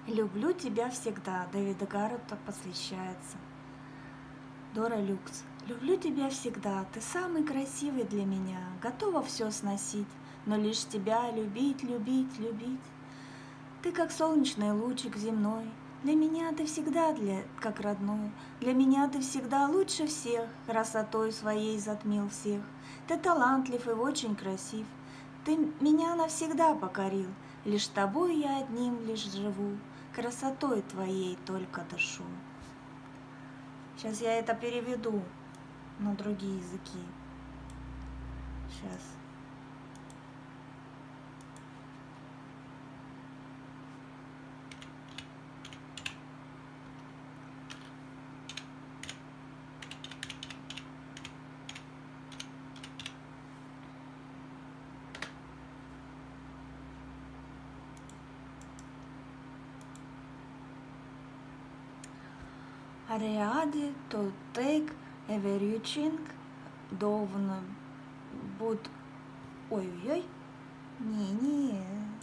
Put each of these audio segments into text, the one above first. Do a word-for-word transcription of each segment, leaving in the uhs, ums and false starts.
Люблю тебя всегда. Дэвида Гаррета посвящается. Дора Люкс. Люблю тебя всегда. Ты самый красивый для меня. Готова все сносить, но лишь тебя любить, любить, любить. Ты как солнечный лучик земной. Для меня ты всегда для, как родной. Для меня ты всегда лучше всех. Красотой своей затмил всех. Ты талантлив и очень красив. Ты меня навсегда покорил. Лишь тобой я одним лишь живу. Красотой твоей только дышу. Сейчас я это переведу на другие языки. Сейчас. Ready to take everything довно буд... Ой-ой-ой. Не-не.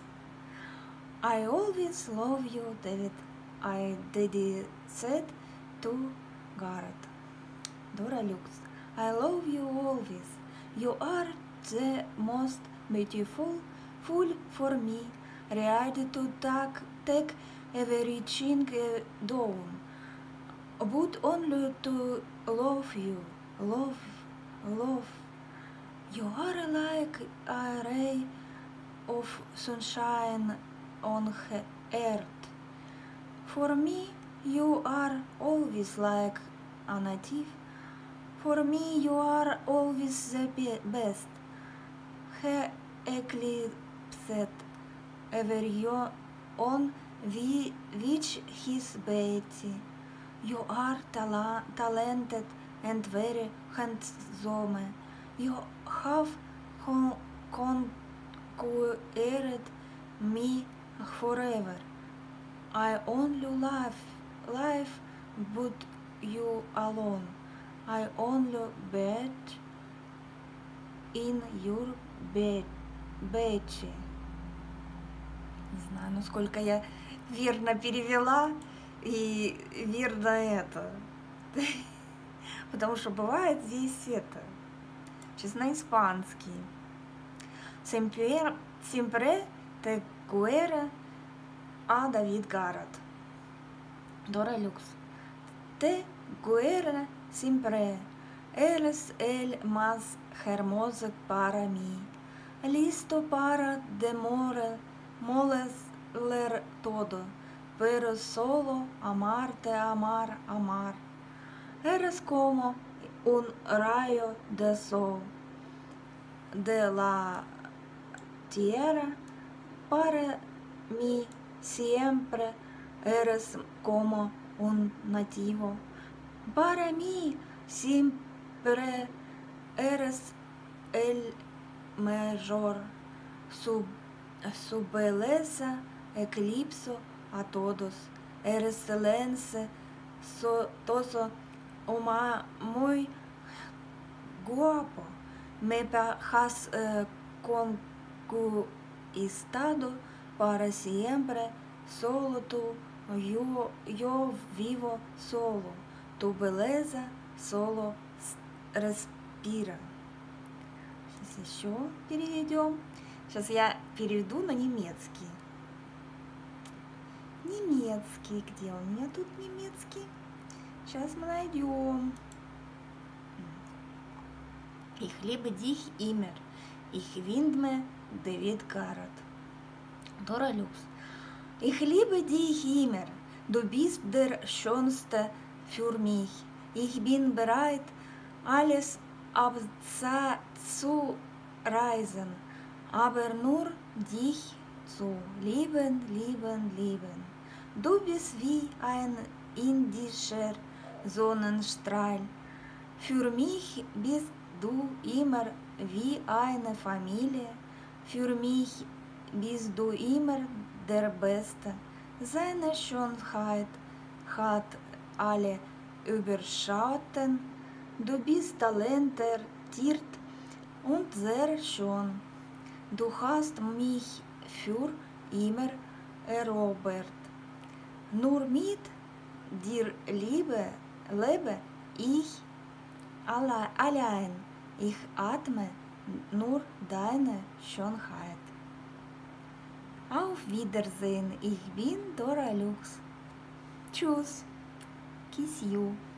I always love you, David. I dedicated to Garrett. Dora Люкс. I love you always. You are the most beautiful fool for me. Ready to take, take everything down. But only to love you, love, love. You are like a ray of sunshine on earth. For me, you are always like a native. For me, you are always the best. He eclipsed every on which his beauty. You are tala talented and very handsome. You have con conquered me forever. I only love life but you alone. I only bet in your bed beauty. Не знаю, насколько я верно перевела. И верно это, потому что бывает здесь это, сейчас на испанский. Siempre, siempre te quiero a David Garrett. Dora Люкс. Te quiero siempre. Eres el más hermoso para mí. Listo para demoler todo. Pero solo amarte, amar, amar. Eres como un rayo de sol de la tierra. Para mí siempre eres como un nativo. Para mí siempre eres el mejor. Su, su belleza eclipso a todos. Eres excelente, so, todo uma, muy guapo. Me has eh, conquistado para siempre. Solo tú, yo, yo vivo solo. Tu belleza solo respira. Сейчас еще переведем. Сейчас я переведу на немецкий. Немецкий, где у меня тут немецкий? Сейчас мы найдем. Ich liebe dich immer. Ich widme David Garrett. Dora Люкс. Ich liebe dich immer. Du bist der Schönste für mich. Ich bin bereit, alles abzureisen, aber nur dich zu lieben, lieben, lieben. Du bist wie ein indischer Sonnenstrahl. Für mich bist du immer wie eine Familie. Für mich bist du immer der Beste. Seine Schönheit hat alle überschattet. Du bist talentiert und sehr schön. Du hast mich für immer erobert. Nur mit dir Liebe, lebe ich alle, allein. Ich atme nur deine Schönheit. Auf Wiedersehen, ich bin Dora Lux. Tschüss, kiss you.